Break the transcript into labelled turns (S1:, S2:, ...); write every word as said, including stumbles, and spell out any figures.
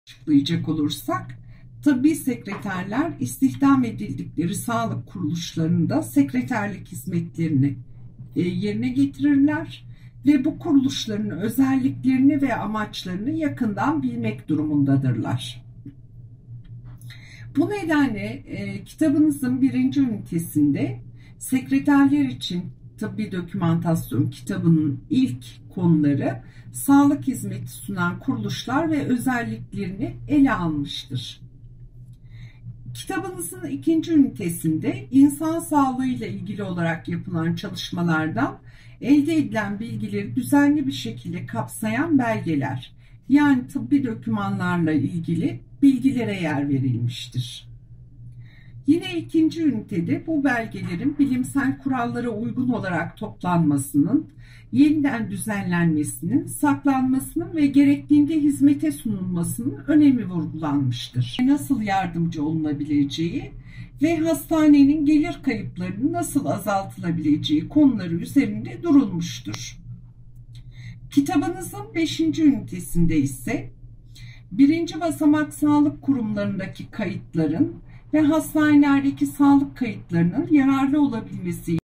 S1: açıklayacak olursak, tıbbi sekreterler istihdam edildikleri sağlık kuruluşlarında sekreterlik hizmetlerini e, yerine getirirler ve bu kuruluşların özelliklerini ve amaçlarını yakından bilmek durumundadırlar. Bu nedenle e, kitabınızın birinci ünitesinde sekreterler için tıbbi dokümantasyon kitabının ilk konuları sağlık hizmeti sunan kuruluşlar ve özelliklerini ele almıştır. Kitabınızın ikinci ünitesinde insan sağlığı ile ilgili olarak yapılan çalışmalardan elde edilen bilgileri düzenli bir şekilde kapsayan belgeler, yani tıbbi dokümanlarla ilgili bilgilere yer verilmiştir. Yine ikinci ünitede bu belgelerin bilimsel kurallara uygun olarak toplanmasının, yeniden düzenlenmesinin, saklanmasının ve gerektiğinde hizmete sunulmasının önemi vurgulanmıştır. Nasıl yardımcı olunabileceği ve hastanenin gelir kayıplarının nasıl azaltılabileceği konuları üzerinde durulmuştur. Kitabınızın beşinci ünitesinde ise birinci basamak sağlık kurumlarındaki kayıtların ve hastanelerdeki sağlık kayıtlarının yararlı olabilmesi